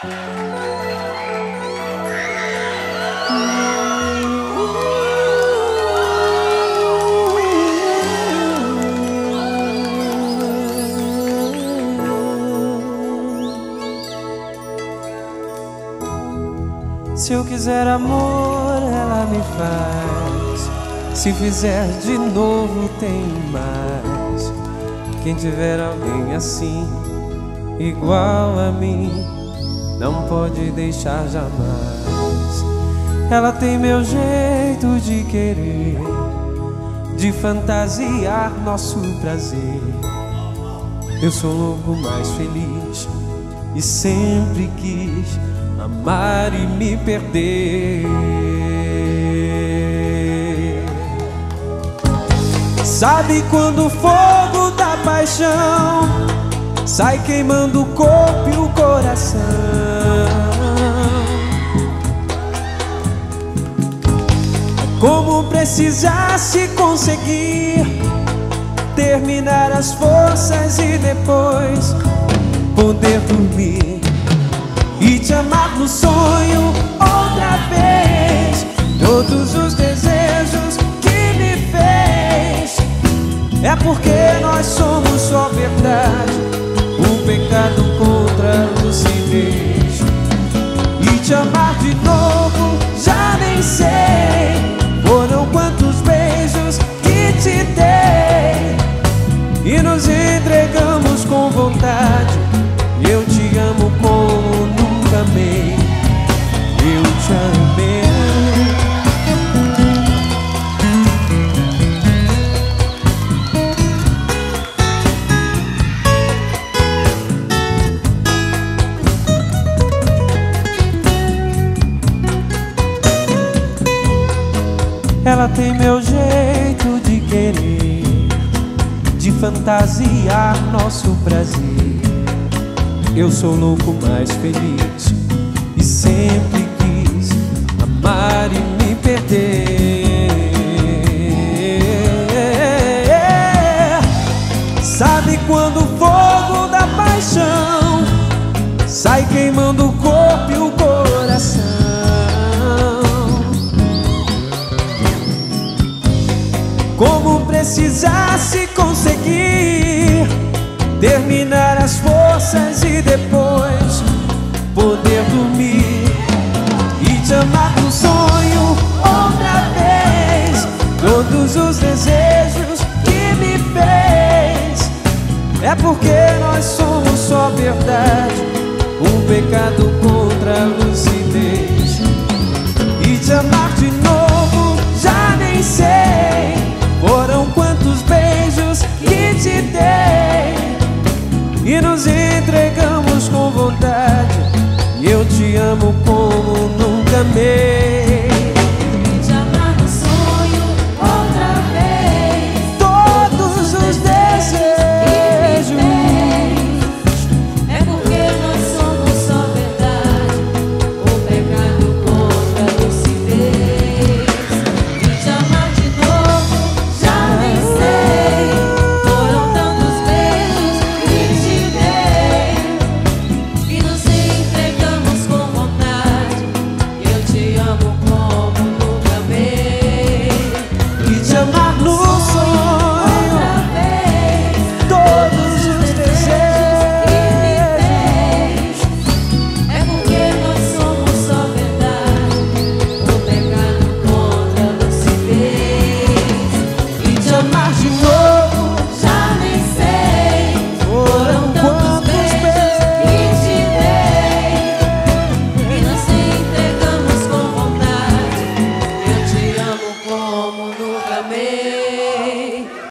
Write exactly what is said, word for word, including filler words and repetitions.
Se eu quiser amor, ela me faz. Se fizer de novo, tem mais. Quem tiver alguém assim, igual a mim, não pode deixar jamais. Ela tem meu jeito de querer, de fantasiar nosso prazer. Eu sou o louco mais feliz e sempre quis amar e me perder. Sabe quando o fogo da paixão sai queimando o corpo e o coração? É como precisasse conseguir terminar as forças e depois poder dormir e te amar no sonho outra vez. Todos os desejos que me fez é porque nós somos só verdade, um pecado contra a lucidez. E te amar de novo já nem sei, foram quantos beijos que te dei e nos entregamos com vontade. Eu te amo como nunca amei, eu te amei. Ela tem meu jeito de querer, de fantasiar nosso prazer. Eu sou louco mais feliz e sempre quis amar e me perder. Sabe quando o fogo da paixão sai queimando o corpo e o coração? Como precisasse conseguir terminar as forças e depois poder dormir e te amar no sonho outra vez. Todos os desejos que me fez é porque nós somos só verdade, um pecado contra a lucidez. E te amar de novo já nem sei, foram quantos beijos que te dei e nos entregamos com vontade. E eu te amo